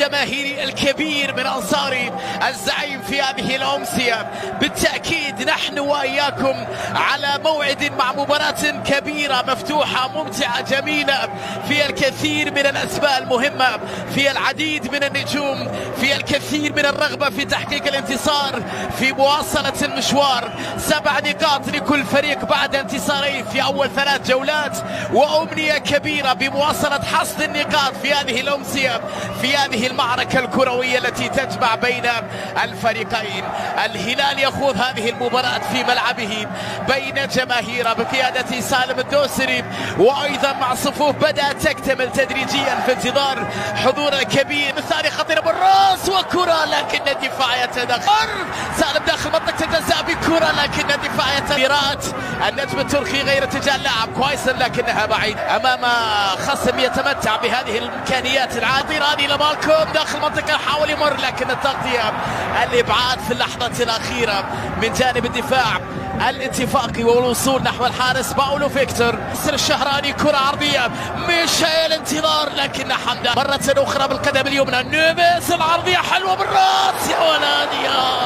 الجماهيري الكبير من أنصار الزعيم في هذه الأمسية. بالتأكيد نحن وإياكم على موعد مع مباراة كبيرة مفتوحة ممتعة جميلة في الكثير من الأسماء المهمة، في العديد من النجوم، في الكثير من الرغبة في تحقيق الانتصار، في مواصلة المشوار. 7 نقاط لكل فريق بعد انتصارين في أول 3 جولات، وأمنية كبيرة بمواصلة حصد النقاط في هذه الأمسية، في هذه المعركة الكروية التي تجمع بين الفريقين. الهلال يخوض هذه المباراة في ملعبه بين جماهيره بقيادة سالم الدوسري، وأيضا مع صفوف بدأت تكتمل تدريجيا في انتظار حضور الكبير. الثاني خطيرة بالراس وكرة، لكن الدفاع يتدخل. سالم داخل منطقة الجزاء بكرة، لكن الدفاع يتدخل. النجم التركي غير اتجاه اللاعب كويس، لكنها بعيد امام خصم يتمتع بهذه الامكانيات العادله. هذه لمالكوم داخل المنطقه، حاول يمر لكن التغطيه، الابعاد في اللحظه الاخيره من جانب الدفاع الاتفاقي والوصول نحو الحارس باولو فيكتور. ياسر الشهراني كرة عرضية، ميشيل انتظار، لكن حمدان مرة أخرى بالقدم اليمنى. نيفيز العرضية حلوة بالراس، يا ولد يا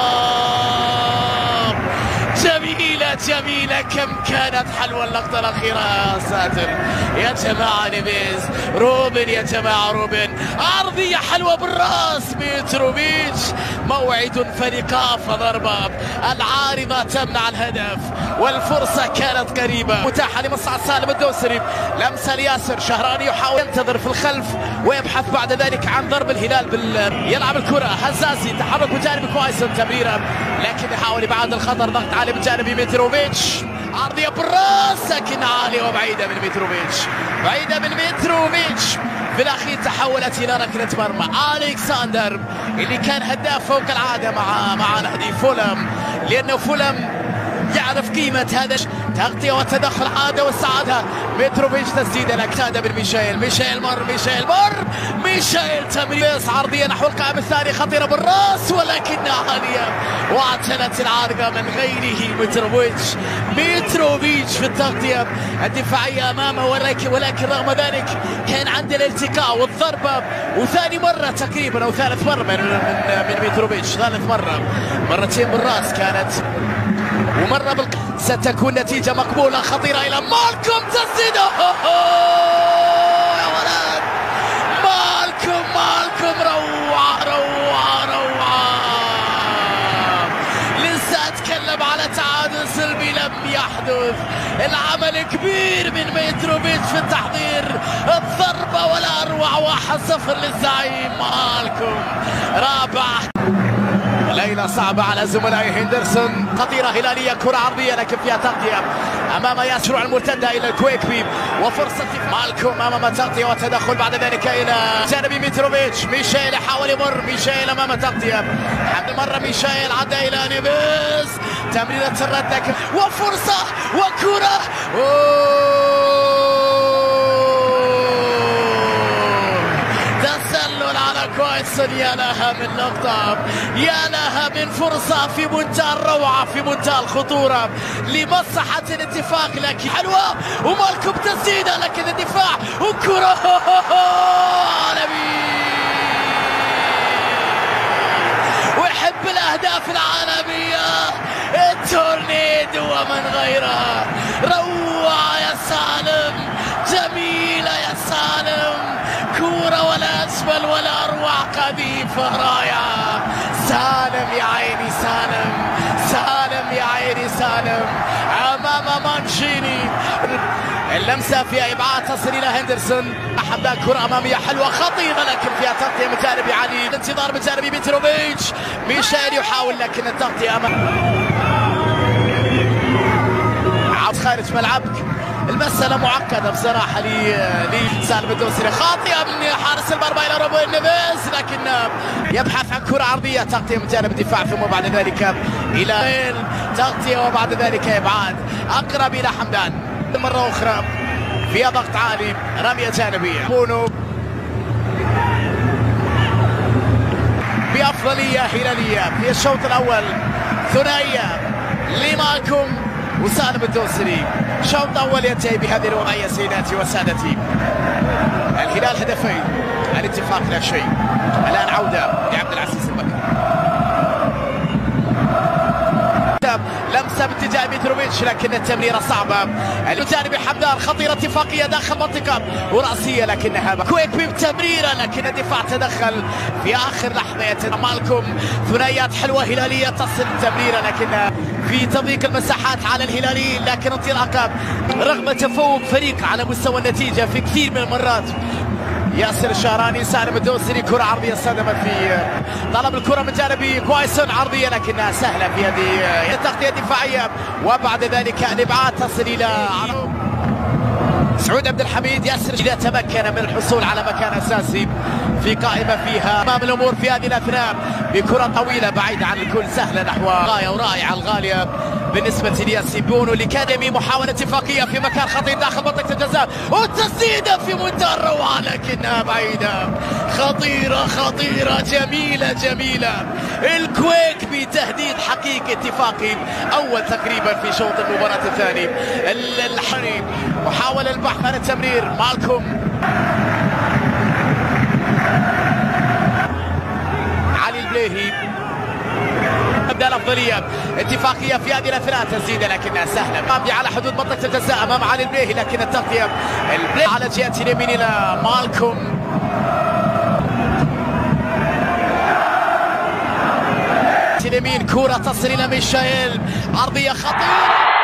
الله، جميلة جميلة، كم كانت حلوة اللقطة الأخيرة يا ساتر يا جماعة. نيفيز، روبن يا جماعة، روبن عرضية حلوة بالراس، متروفيتش. موعد فريقا فضربة العارضة تمنع الهدف، والفرصة كانت قريبة متاحة لمصعد سالم الدوسري. لمسة لياسر شهراني، يحاول ينتظر في الخلف ويبحث بعد ذلك عن ضرب الهلال يلعب الكرة. هزازي تحرك بجانب كويس، تمريرة لكن يحاول يبعد الخطر. ضغط عالي بجانب متروفيتش، عرضية بالراس لكن عالية وبعيدة من متروفيتش، بعيدة من متروفيتش. في الأخير تحولت إلى ركلة مرمى. ألكساندر اللي كان هداف فوق العادة مع نادي فولم، لأنه فولم يعرف قيمة هذا. تغطية وتدخل عادة واستعادها متروفيتش. تسديدة لكتادة من ميشيل مر ميشيل تمرير عرضية نحو القائم الثاني، خطيرة بالراس ولكنها عالية، واعتنت العارضة من غيره. متروفيتش في التغطية الدفاعية أمامه، ولكن رغم ذلك كان عند الالتقاء والضربة، وثاني مرة تقريبا أو ثالث مرة من متروفيتش، ثالث مرة، مرتين بالراس كانت ومرة ستكون نتيجة مقبولة. خطيرة إلى مالكوم، تسديده يا ولد، مالكوم روعة. لسه أتكلم على تعادل سلبي لم يحدث. العمل كبير من متروفيتش في التحضير، الضربة ولا أروع. 1-0 للزعيم مالكوم، رابع. ليلة صعبة على زملائي. هندرسون، خطيرة هلالية، كرة عرضية لكن فيها تغطية أمام ياسر المرتدة إلى الكويكبي، وفرصة مالكوم أمام تغطية وتدخل بعد ذلك إلى جانب متروفيتش. ميشيل يحاول يمر، ميشيل أمام تغطية، حمد مرة ميشيل عدى إلى نيفيز، تمريرة الرد وفرصة وكرة. كويس، يا لها من نقطة، يا لها من فرصة في منتهى الروعة، في منتهى الخطورة لمصلحة الاتفاق، لكن حلوة ومالكوم تسديدة لكن الدفاع وكرة عالمي، ويحب الأهداف العالمية التورنيدو ومن غيره. روعة يا سالم، جميلة يا سالم، كورة ولا أجمل ولا أروع، قذيفة رائعة. سالم يا عيني سالم يا عيني سالم أمام مانشيني. اللمسة فيها إبعاد تصل إلى هندرسون. حمدان كرة أمامية حلوة خطيرة لكن فيها تغطية من جانب علي. الانتظار من جانب متروفيتش. ميشيل يحاول لكن التغطية أمام خارج ملعبك. المسألة معقدة بصراحة لسالم الدوسري. خاطئة من حارس المرمى إلى روبن نيفيز، لكن يبحث عن كرة عرضية، تغطية من جانب الدفاع، ثم بعد ذلك إلى تغطية وبعد ذلك إبعاد أقرب إلى حمدان مرة أخرى فيها ضغط عالي، رمية جانبية. بونو بأفضلية هلالية في الشوط الأول، ثنائية لمالكوم وسالم الدوسري. شوط أول ينتهي بهذه الوضعية سيداتي وسادتي. الهلال هدفين، الاتفاق لا شيء. الآن عودة لعبد العزيز البكر، لمسه باتجاه متروفيتش لكن التمريره صعبه. الجانب حمدان خطيره اتفاقيه داخل منطقه وراسيه لكنها كويك بتمريره لكن الدفاع تدخل في اخر لحظه. مالكم ثنائيات حلوه هلاليه تصل التمريره لكن في تضييق المساحات على الهلاليين، لكن انطلاقه رغم تفوق فريق على مستوى النتيجه في كثير من المرات. ياسر الشهراني سالم الدوسري كرة عرضية صدمت في طلب الكرة من جانب كويسون عرضية لكنها سهلة في هذه التغطية الدفاعية، وبعد ذلك الإبعاد تصل إلى سعود عبد الحميد. ياسر إذا تمكن من الحصول على مكان أساسي في قائمة فيها أمام الأمور في هذه الأثناء بكرة طويلة بعيدة عن الكل سهلة نحو غاية ورائعة الغالية بالنسبة لياسين بونو الأكاديمي. محاولة اتفاقية في مكان خطير داخل منطقة الجزاء والتسديدة في منتهى الروعة لكنها بعيدة. خطيرة خطيرة جميلة جميلة. الكويك بتهديد حقيقي اتفاقي أول تقريبا في شوط المباراة الثاني. الحري محاولة البحث عن التمرير مالكم علي البليهي تبدا الافضليه. اتفاقيه في هذه الاثناء تسديده لكنها سهله مبدي على حدود منطقه الجزاء امام علي البليهي، لكن التغطيه البليهي على جهه اليمين الى مالكم. اليمين كره تصل الى ميشائيل عرضيه خطيره.